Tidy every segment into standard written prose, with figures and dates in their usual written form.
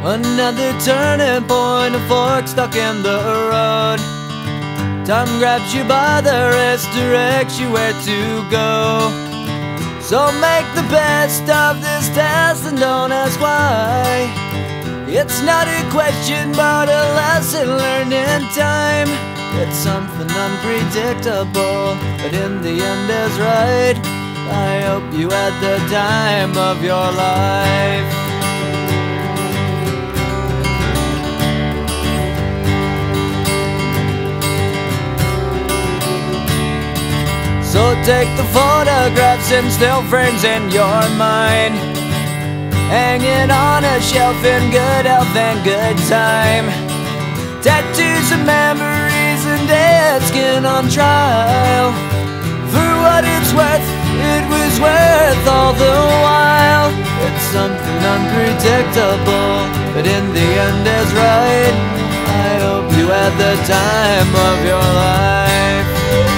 Another turning point, a fork stuck in the road. Time grabs you by the wrist, directs you where to go. So make the best of this test and don't ask why. It's not a question but a lesson learned in time. It's something unpredictable, but in the end is right. I hope you had the time of your life. So take the photographs and still frames in your mind, hanging on a shelf in good health and good time. Tattoos of memories and dead skin on trial. For what it's worth, it was worth all the while. It's something unpredictable, but in the end is right. I hope you had the time of your life.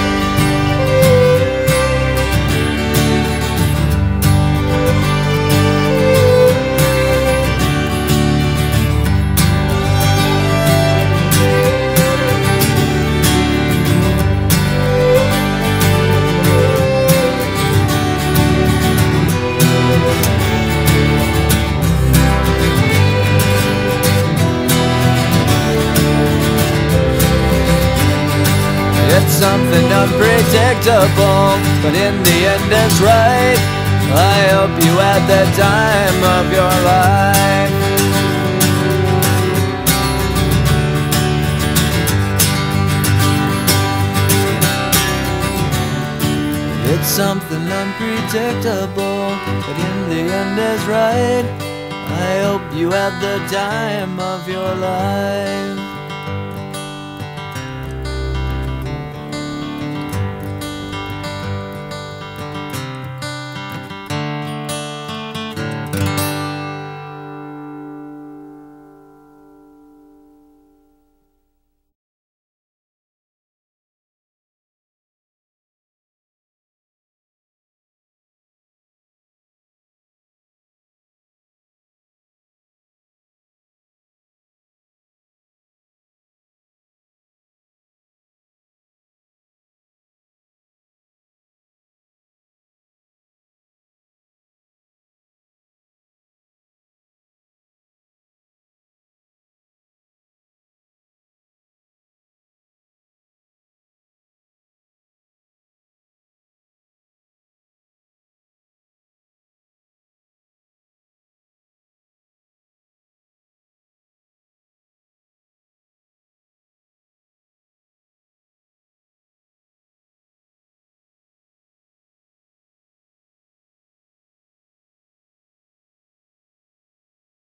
It's something unpredictable, but in the end it's right. I hope you had the time of your life. It's something unpredictable, but in the end is right. I hope you had the time of your life.